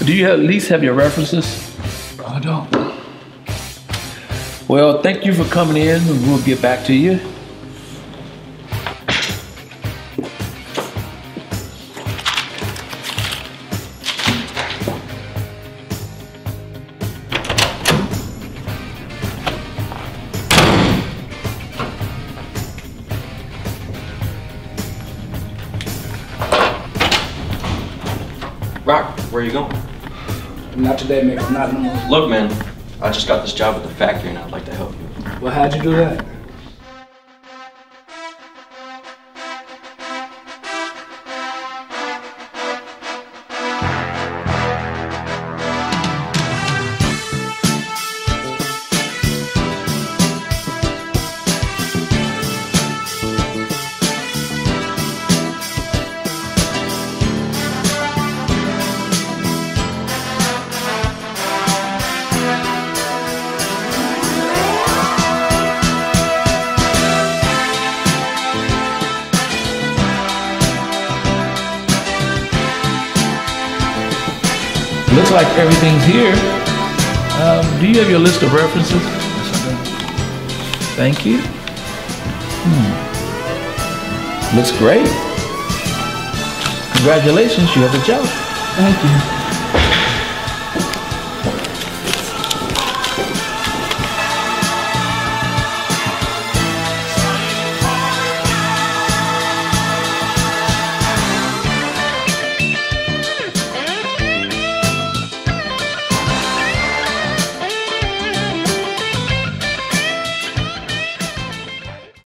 Do you at least have your references? I don't. Well, thank you for coming in, and we'll get back to you. Rock, where are you going? Not today, man. Not no more. Look, man, I just got this job at the factory and I'd like to help you. Well, how'd you do that? Looks like everything's here. Do you have your list of references? Yes, I do. Thank you. Looks great. Congratulations, you have a job. Thank you.